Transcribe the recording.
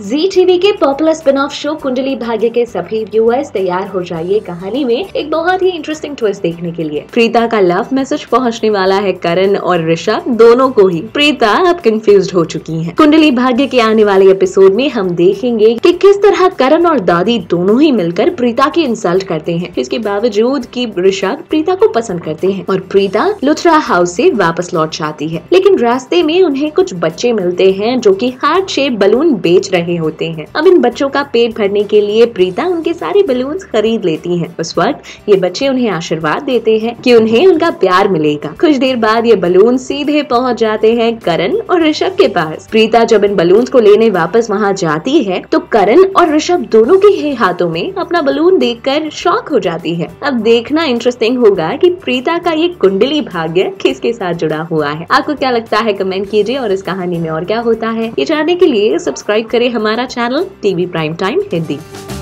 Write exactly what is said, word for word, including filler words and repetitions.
जी TV के popular spin off show Kundali Bhagya के सभी व्यूअर्स तैयार हो जाइए कहानी में एक बहुत ही इंटरेस्टिंग ट्विस्ट देखने के लिए। प्रीता का लव मैसेज पहुंचने वाला है करण और ऋषभ दोनों को ही। प्रीता अब कंफ्यूज्ड हो चुकी है। कुंडली भाग्य के आने वाले एपिसोड में हम देखेंगे कि किस तरह करण और दादी दोनों ही मिलकर प्रीता की इंसल्ट करते हैं, इसके बावजूद कि ऋषभ प्रीता को पसंद करते हैं और प्रीता लुथरा हाउस से वापस लौट जाती है। लेकिन रास्ते में उन्हें कुछ बच्चे मिलते हैं जो कि हार्ट शेप बलून बेच रहे होते हैं। अब इन बच्चों का पेट भरने के लिए प्रीता उनके सारे बलून्स खरीद लेती है। उस वक्त ये बच्चे उन्हें आशीर्वाद देते हैं कि उन्हें उनका प्यार मिलेगा। कुछ देर बाद ये बलून सीधे पहुंच जाते हैं करण और ऋषभ के पास। प्रीता जब इन बलून्स को लेने वापस वहां जाती है तो करण और ऋषभ दोनों के ही हाथों में अपना बलून देखकर शॉक हो जाती है। अब देखना इंटरेस्टिंग होगा कि प्रीता का ये कुंडली भाग्य किसके साथ जुड़ा हुआ है। आपको क्या लगता है कमेंट कीजिए और इस कहानी में और क्या होता है ये जानने के लिए सब्सक्राइब करें हमारा channel TV prime time Hindi.